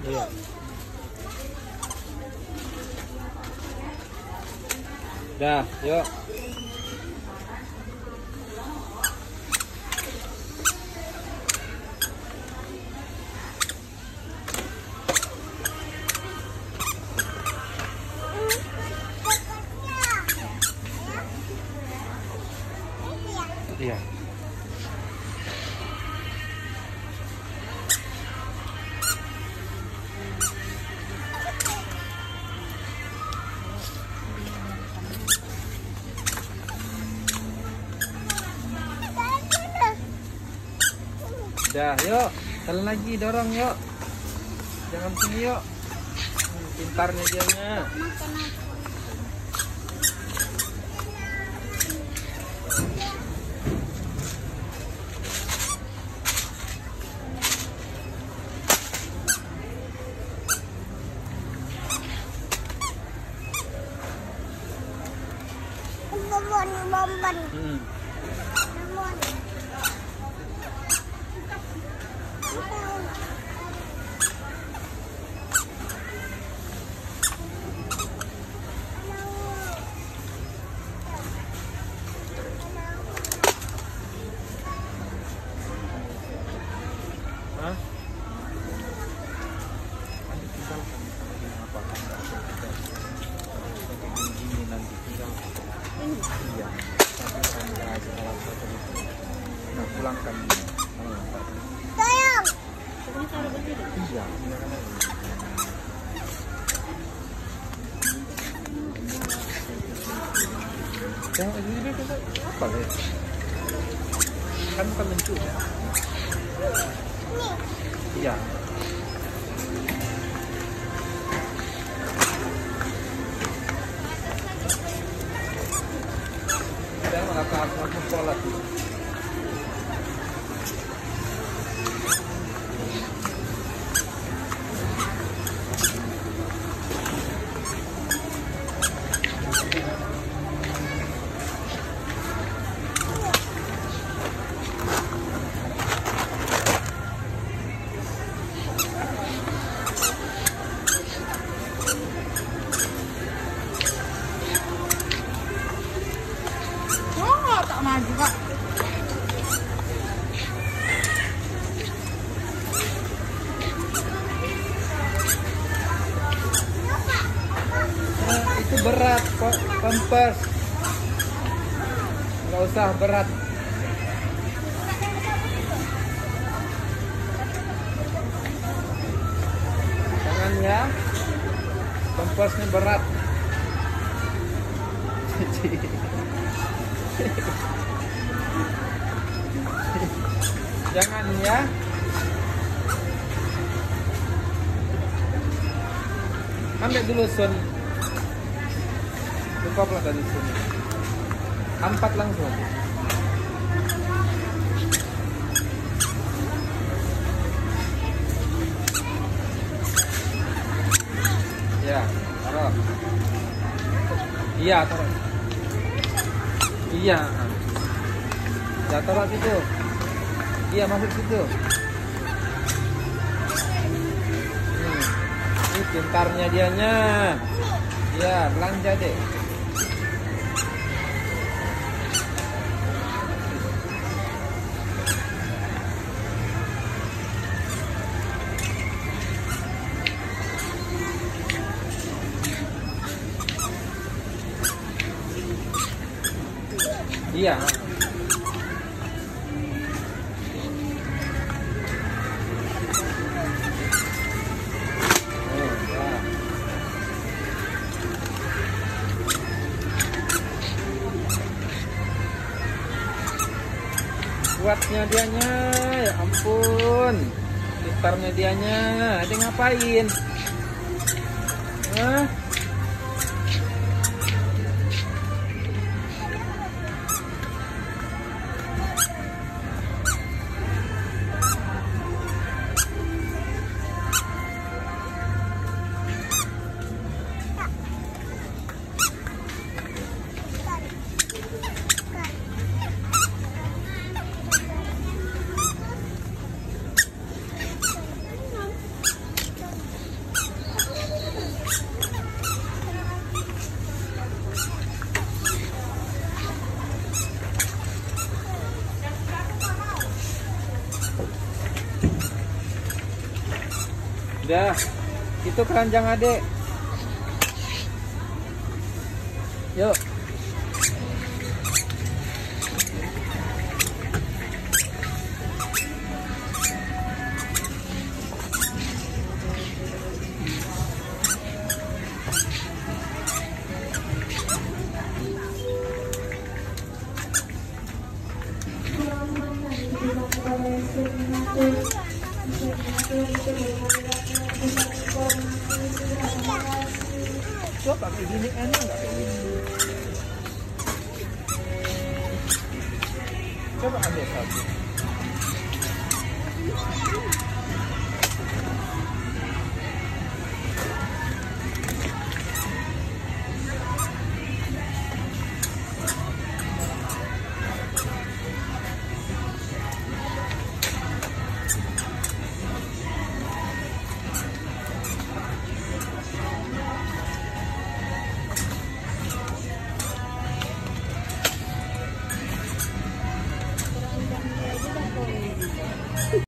Iya. Dah, yuk. Iya. Dah, yuk. Jalan lagi, dorong yuk. Jangan sini yuk. Pintarnya dianya. Bomban. Hah? Iya. Nah, pulangkan. Sayang. Iya. Yang ini kita apa ya? Kan bukan mencuri ya? Iya. Saya mengatakan aku sholat. Tak maju kak. Itu berat kok, pampers. Nggak usah berat. Jangan ya, pampersnya berat. Jangan ya. Ambil dulu Sun. Cukuplah dari sini. Empat langsung. Ya, taruh. Iya, taruh. Iya. Ya, taruh situ. Iya, masuk situ. Ini pintarnya dianya. Ya, belanja deh. Iya. Kuatnya dianya, ya ampun. Pintarnya dianya, ada ngapain? Hah? Udah, itu keranjang adek. Yuk. Coba kayak gini enak nggak kayak gini? Coba ambil satu.